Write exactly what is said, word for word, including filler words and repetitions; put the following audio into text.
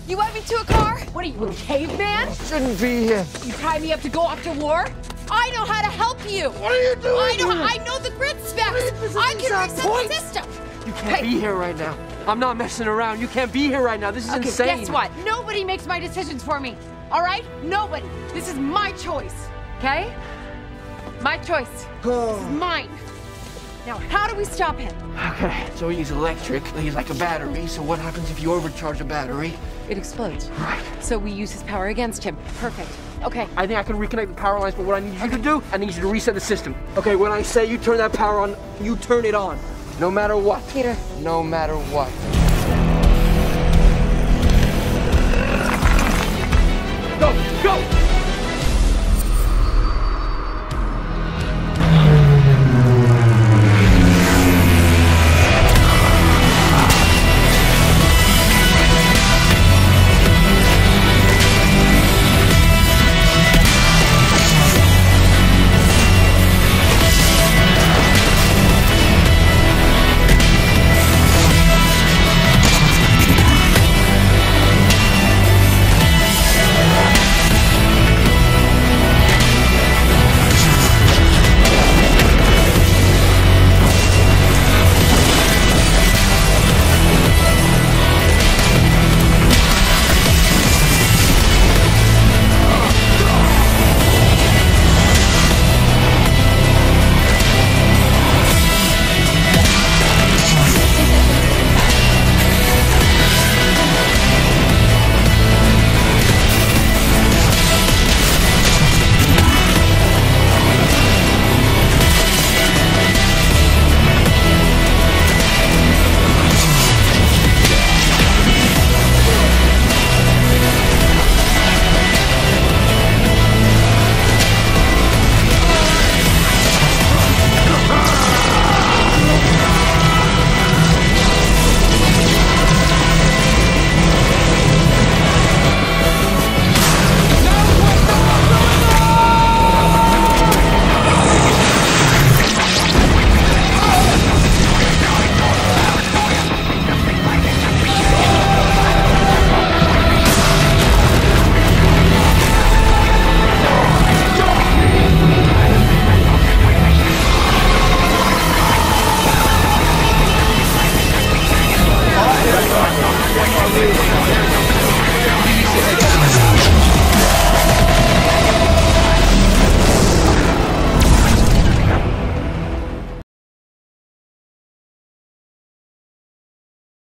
You went me to a car? What are you, a caveman? Shouldn't be here. You tied me up to go off to war? I know how to help you. What are you doing? I know. here? I know the grid specs. This I isn't can our reset point. the system. You can't be here right now. I'm not messing around. You can't be here right now. This is Okay, insane. guess what? Nobody makes my decisions for me. All right? Nobody. This is my choice. Okay? My choice. This is mine. Now, how do we stop him? Okay, so he's electric. He's like a battery. So what happens if you overcharge a battery? It explodes. Right. So we use his power against him. Perfect. Okay. I think I can reconnect the power lines, but what I need you to do, I need you to reset the system. Okay, when I say you turn that power on, you turn it on. No matter what. Peter. No matter what. Go, go!